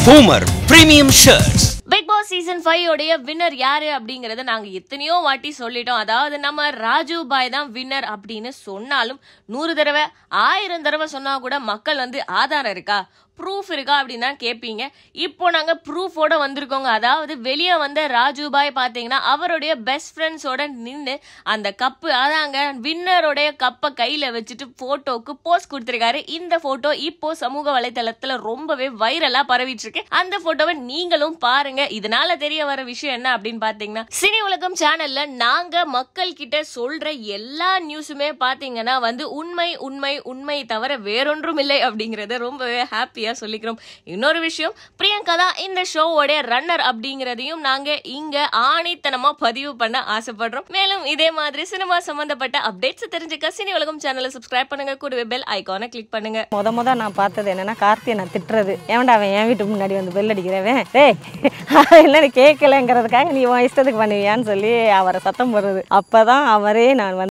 Homer Premium Shirts. Bigg Boss season 5 உடைய winner யாரு அப்படிங்கறத நாங்க எத்தனையோ வாட்டி சொல்லிட்டோம். அதாவது நம்ம ராஜு பாய் தான் வின்னர் அப்படின்னு சொன்னாலும் 100 தடவை 1000 தடவை சொன்னா கூட மக்கள் ஆதாரம் இருக்கா, ப்ரூஃப் இருக்கா அப்படின்னு தான் கேட்பீங்க. இப்போ நாங்க ப்ரூஃபோட வந்திருக்கோங்க. அதாவது வெளியே வந்த ராஜு பாய் பாத்தீங்கன்னா அவருடைய பெஸ்ட் ஃப்ரெண்ட்ஸோட நின்று அந்த கப்பு அதாங்க வின்னருடைய கப்பை கையில வச்சுட்டு போட்டோக்கு போஸ்ட் கொடுத்திருக்காரு. இந்த போட்டோ இப்போ சமூக வலைதளத்துல ரொம்பவே வைரலா பரவிட்டு இருக்கு. அந்த போட்டோவை நீங்களும் பாருங்க. இதனால தெரிய வர விஷயம் என்ன அப்படின்னு பாத்தீங்கன்னா, சினி உலகம் சேனல்ல நாங்க மக்கள் கிட்ட சொல்ற எல்லா நியூஸுமே பாத்தீங்கன்னா உண்மை உண்மை உண்மை தவிர வேறொன்றும் இல்லை அப்படிங்கறத ரொம்பவே ஹாப்பியா சொல்லிக்கிறோம். இன்னொரு விஷயம், பிரியங்கா தான் இந்த ஷோவோட ரன்னர் அப்படிங்கறதையும் நாங்க இங்க ஆணித்தனமா பதிவு பண்ண ஆசைப்படுறோம். மேலும் இதே மாதிரி சினிமா சம்பந்தப்பட்ட அப்டேட்ஸ் தெரிஞ்சுக்க சினி உலகம் சேனலை சப்ஸ்கிரைப் பண்ணுங்க, கூடவே பெல் ஐகானை கிளிக் பண்ணுங்க. முத நான் பார்த்தது என்னன்னா, கார்த்தியை நான் திட்டுறது, ஏன்டா அவன் என் வீட்டுக்கு முன்னாடி பெல் அடிக்கிறவன் என்னன்னு கேட்கலங்கிறதுக்காக நீ உன் இஷ்டத்துக்கு பண்ணுவியான்னு சொல்லி அவரை சத்தம் போடுறது. அப்பதான் அவரே நான்